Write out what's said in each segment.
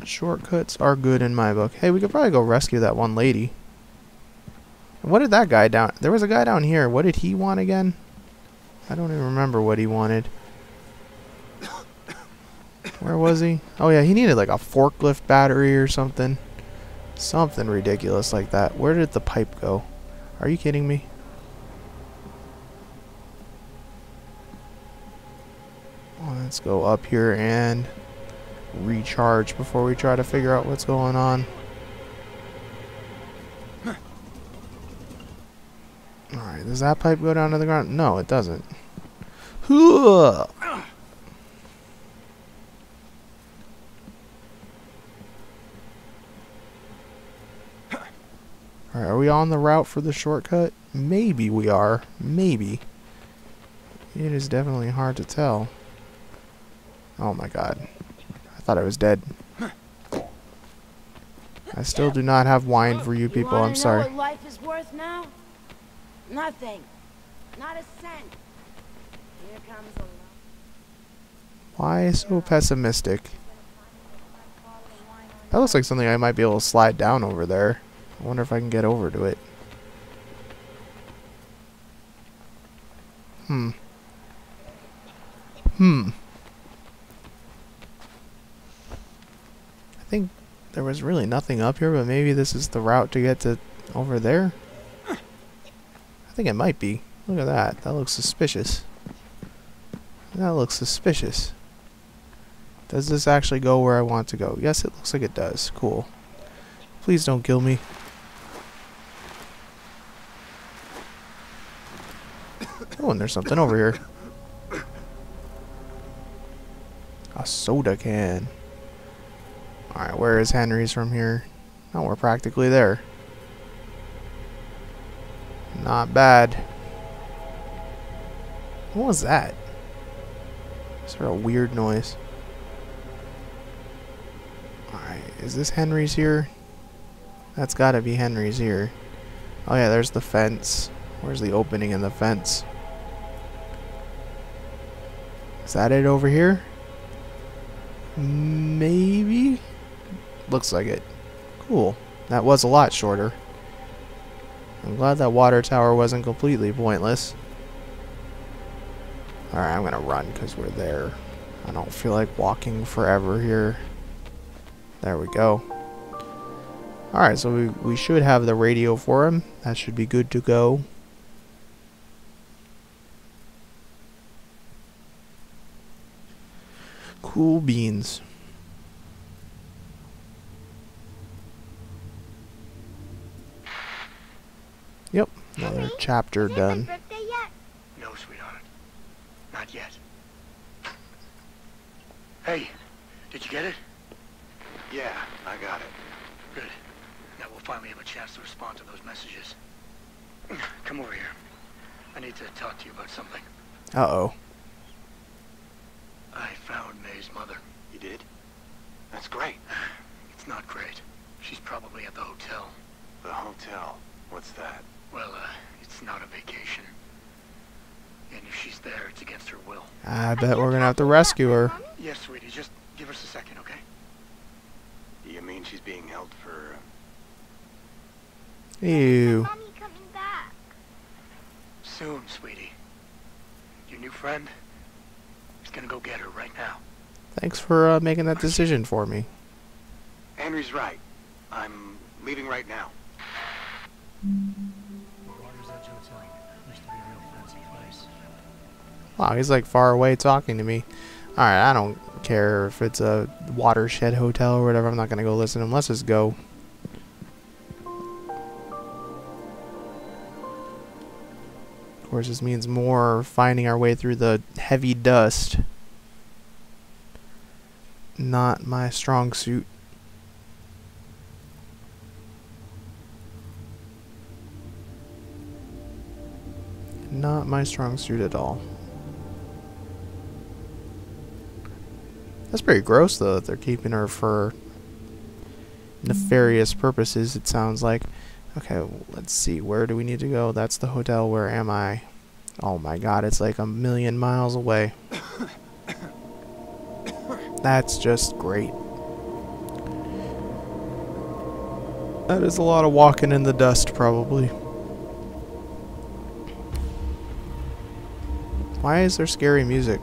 Shortcuts are good in my book. Hey, we could probably go rescue that one lady. What did that guy down... There was a guy down here. What did he want again? I don't even remember what he wanted. Where was he? Oh yeah, he needed like a forklift battery or something. Something ridiculous like that. Where did the pipe go? Are you kidding me? Well, let's go up here and recharge before we try to figure out what's going on. Alright, does that pipe go down to the ground? No, it doesn't. Alright, are we on the route for the shortcut? Maybe we are. Maybe. It is definitely hard to tell. Oh my god. I thought I was dead. I still do not have wine for you people, I'm sorry. You wanna know what life is worth now? Nothing. Not a cent. Here comes a lot. Why so pessimistic? That looks like something I might be able to slide down over there. I wonder if I can get over to it. I think there was really nothing up here, but maybe this is the route to get to over there? I think it might be. Look at that. That looks suspicious. That looks suspicious. Does this actually go where I want to go? Yes, it looks like it does. Cool. Please don't kill me. Oh, and there's something over here. A soda can. Alright, where is Henry's from here? Oh, we're practically there. Not bad. What was that? Sort of weird noise. Alright, is this Henry's here? That's gotta be Henry's here. Oh yeah, there's the fence. Where's the opening in the fence? Is that it over here? Maybe? Looks like it. Cool. That was a lot shorter. I'm glad that water tower wasn't completely pointless. Alright, I'm gonna run because we're there. I don't feel like walking forever here. There we go. Alright, so we should have the radio for him. That should be good to go. Cool beans. Yep, another chapter done. No, sweetheart. Not yet. Hey, did you get it? Yeah, I got it. Good. Now we'll finally have a chance to respond to those messages. Come over here. I need to talk to you about something. Uh-oh. I found May's mother. You did? That's great. It's not great. She's probably at the hotel. The hotel? What's that? Well, it's not a vacation. And if she's there, it's against her will. I bet we're gonna have to rescue her. Yes, sweetie, just give us a second, okay? You mean she's being held for... Ew. Mommy coming back? Soon, sweetie. Your new friend is gonna go get her right now. Thanks for making that decision for me. Henry's right. I'm leaving right now. Wow, he's like far away talking to me. Alright, I don't care if it's a watershed hotel or whatever. I'm not gonna go listen to him. Let's just go. Of course, this means more finding our way through the heavy dust. Not my strong suit. Not my strong suit at all. That's pretty gross, though, that they're keeping her for nefarious purposes, it sounds like. Okay, let's see. Where do we need to go? That's the hotel. Where am I? Oh my god, it's like 1,000,000 miles away. That's just great. That is a lot of walking in the dust, probably. Why is there scary music?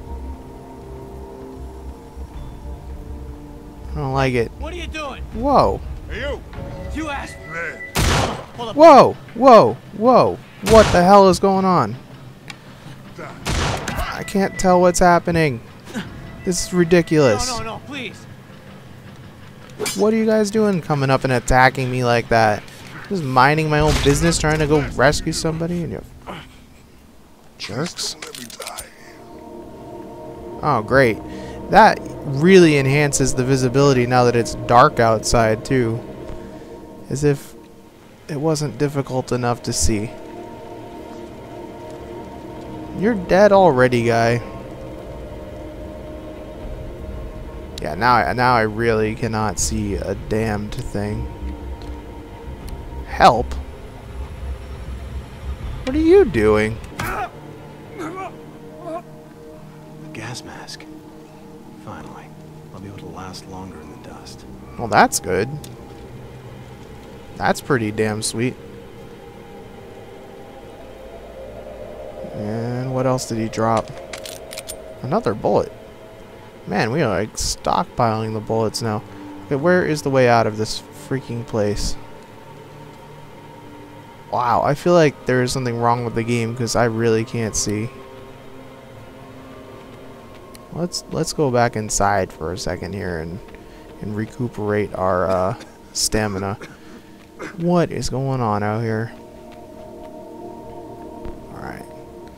I don't like it. What are you doing? Whoa. Hey, you! You asked. Man. Hold up. Whoa. Whoa. Whoa. What the hell is going on? I can't tell what's happening. This is ridiculous. No, please. What are you guys doing coming up and attacking me like that? Just minding my own business trying to go rescue somebody and you jerks. Let me die. Oh, great. That really enhances the visibility now that it's dark outside, too. As if it wasn't difficult enough to see. You're dead already, guy. Yeah, now I really cannot see a damned thing. Help? What are you doing? The gas mask. Finally. I'll be able to last longer in the dust. Well, that's good. That's pretty damn sweet. And what else did he drop? Another bullet. Man, we are like stockpiling the bullets now. Okay, where is the way out of this freaking place? Wow, I feel like there is something wrong with the game because I really can't see. Let's go back inside for a second here and recuperate our stamina. What is going on out here? Alright.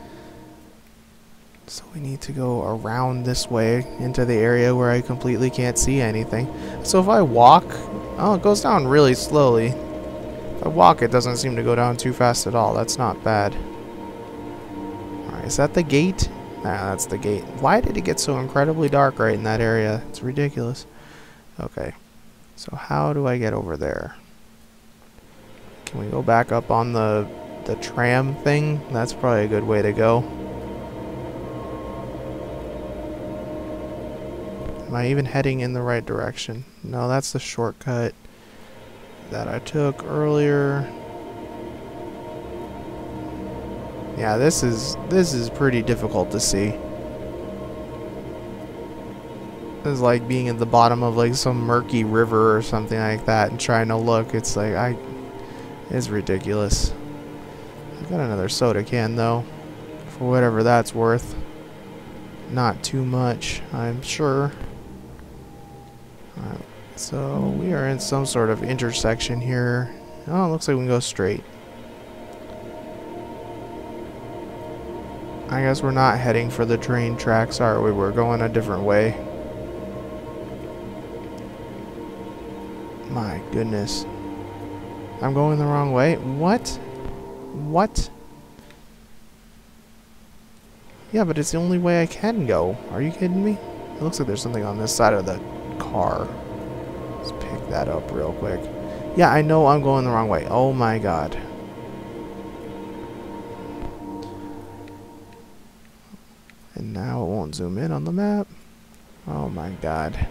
So we need to go around this way into the area where I completely can't see anything. So if I walk, oh, it goes down really slowly. If I walk, it doesn't seem to go down too fast at all. That's not bad. Alright, is that the gate? Nah, that's the gate. Why did it get so incredibly dark right in that area? It's ridiculous. Okay. So how do I get over there? Can we go back up on the tram thing? That's probably a good way to go. Am I even heading in the right direction? No, that's the shortcut that I took earlier. Yeah, this is pretty difficult to see. This is like being at the bottom of like some murky river or something like that and trying to look. It's like it's ridiculous. I've got another soda can though, for whatever that's worth. Not too much, I'm sure. Alright, so we are in some sort of intersection here. Oh, it looks like we can go straight. I guess we're not heading for the train tracks, are we? We're going a different way. My goodness. I'm going the wrong way? What? What? Yeah, but it's the only way I can go. Are you kidding me? It looks like there's something on this side of the car. Let's pick that up real quick. Yeah, I know I'm going the wrong way. Oh my god. And now it won't zoom in on the map. Oh my god.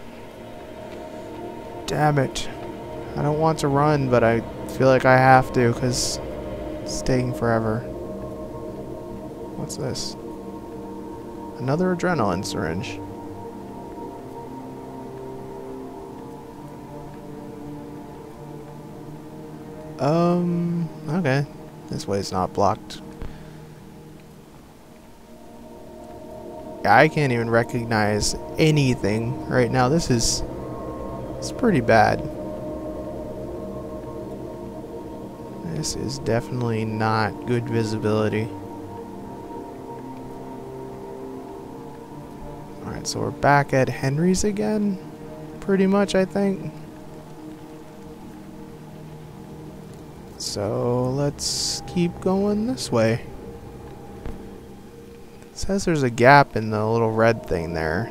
Damn it. I don't want to run, but I feel like I have to because it's taking forever. What's this? Another adrenaline syringe. Okay. This way's not blocked. I can't even recognize anything right now. It's pretty bad. This is definitely not good visibility. Alright, so we're back at Henry's again. Pretty much, I think. So let's keep going this way. It says there's a gap in the little red thing there.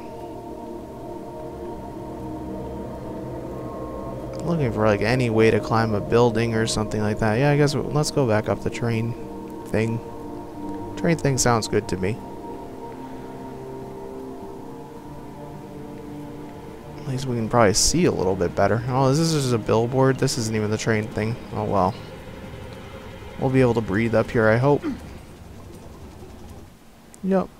I'm looking for like any way to climb a building or something like that. Yeah, I guess let's go back up the train thing. Train thing sounds good to me. At least we can probably see a little bit better. Oh, this is just a billboard. This isn't even the train thing. Oh, well. We'll be able to breathe up here, I hope. Yep.